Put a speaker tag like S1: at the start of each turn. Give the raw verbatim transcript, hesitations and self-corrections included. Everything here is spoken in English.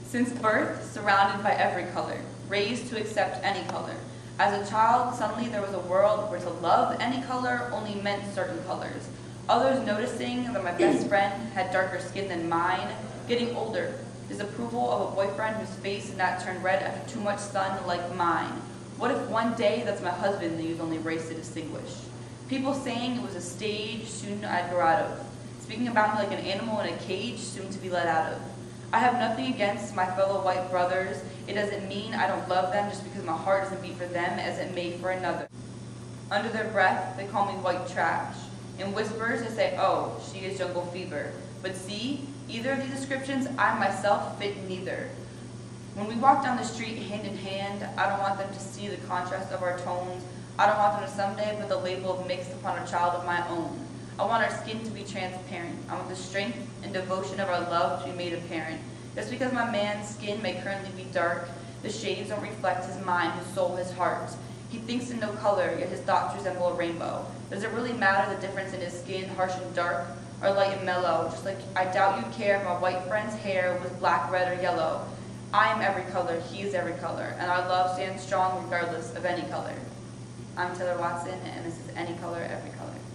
S1: Since birth, surrounded by every color, raised to accept any color. As a child, suddenly there was a world where to love any color only meant certain colors. Others noticing that my best friend had darker skin than mine, getting older, disapproval of a boyfriend whose face did not turn red after too much sun like mine. What if one day that's my husband they use only race to distinguish? People saying it was a stage soon I'd grow out of. Speaking about me like an animal in a cage soon to be let out of. I have nothing against my fellow white brothers. It doesn't mean I don't love them just because my heart doesn't beat for them as it may for another. Under their breath, they call me white trash. In whispers, they say, oh, she is jungle fever. But see, either of these descriptions, I myself fit neither. When we walk down the street hand in hand, I don't want them to see the contrast of our tones. I don't want them to someday put the label of mixed upon a child of my own. I want our skin to be transparent. I want the strength and devotion of our love to be made apparent. Just because my man's skin may currently be dark, the shades don't reflect his mind, his soul, his heart. He thinks in no color, yet his thoughts resemble a rainbow. Does it really matter the difference in his skin, harsh and dark, or light and mellow? Just like I doubt you care if my white friend's hair was black, red, or yellow. I am every color, he is every color, and our love stands strong regardless of any color. I'm Taylor Watson, and this is Any Color, Every Color.